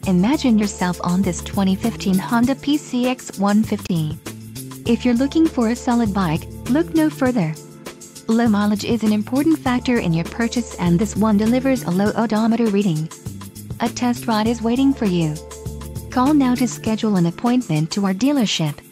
Imagine yourself on this 2015 Honda PCX150. If you're looking for a solid bike, look no further. Low mileage is an important factor in your purchase, and this one delivers a low odometer reading. A test ride is waiting for you. Call now to schedule an appointment to our dealership.